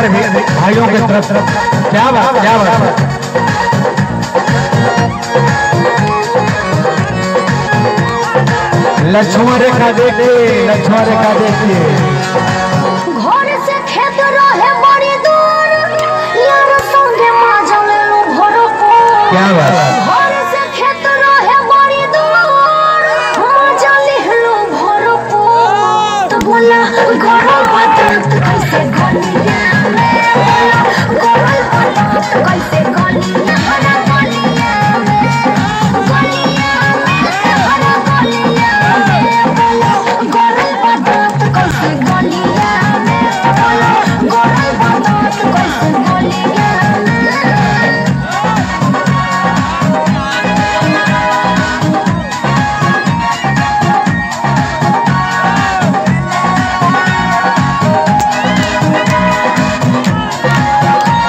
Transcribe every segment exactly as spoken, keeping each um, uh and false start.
पुरस्कार भी भाइयों की तरफ तरफ क्या बात क्या बात। लक्ष्मण रेखा देखिए लक्ष्मण रेखा देखिए घर से खेत रहे बड़ी दूर यार संगे माजल लो भरो को क्या बात। घर से खेत रहे बड़ी दूर माजल लो भरो को तो बोला गरल बात कैसे गलिया में गरल बात कैसे गलिया हरा गलिया में गलिया में हरा गलिया में गरल बात कैसे गलिया में गरल बात कैसे गलिया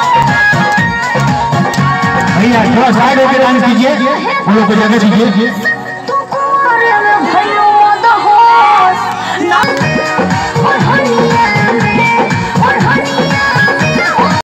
भैया थोड़ा साइड होकर डांस कीजिए, हम लोग को जगह दीजिए।